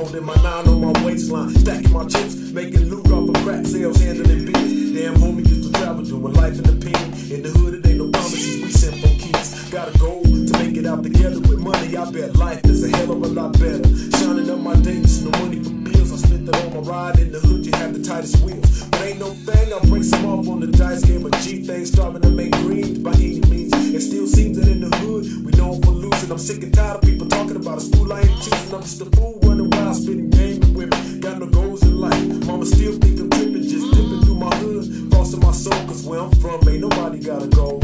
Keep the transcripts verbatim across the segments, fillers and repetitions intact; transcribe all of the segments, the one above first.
holding my nine on my waistline, stacking my chips, making loot off of crack sales, handling beats. Damn homie used to travel, doing life in the pen. In the hood, it ain't no promises, we sent for keys. Got a goal to make it out together with money. I bet life is a hell of a lot better. Shining up my dates, no money for bills. I spent it on my ride. In the hood, you have the tightest wheels. But ain't no thing, I break some off on the dice game. A G thing, starving to make greens by any means. It still seems that in the hood, we known for losing. I'm sick and tired of people talking about a school I ain't choosing. I'm just a fool running wild, spitting game with women. Got no goals in life. Mama still think I'm tripping, just dipping through my hood, frosting my soul. Cause where I'm from, ain't nobody got a goal.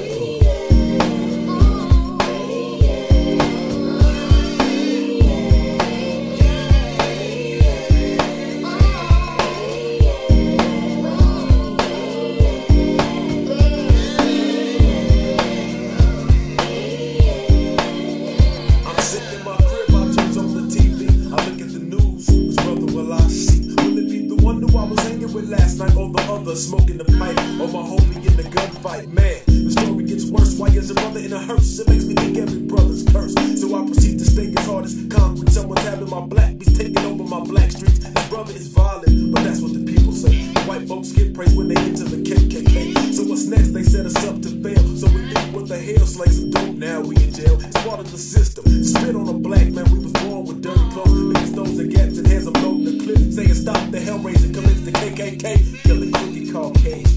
Last night on the other, smoking the pipe on my homie in the gunfight. Man, the story gets worse. Why is a brother in a hearse? It makes me think every brother's cursed. So I proceed to stay as hard as concrete. Someone's having my black beats taking over my black streets. This brother is violent, but that's what the people say. The white folks get praised when they get to the K K K. So what's next? They set us up to fail. So we do what the hell, slay some dope. Now we in jail. It's part of the system. Spit on a black man. We was born with dirty clothes. Niggas those and gaps and hands. I'm loading the clip, saying stop the hell raising. Commits the K K K. Killing cookie Caucasian.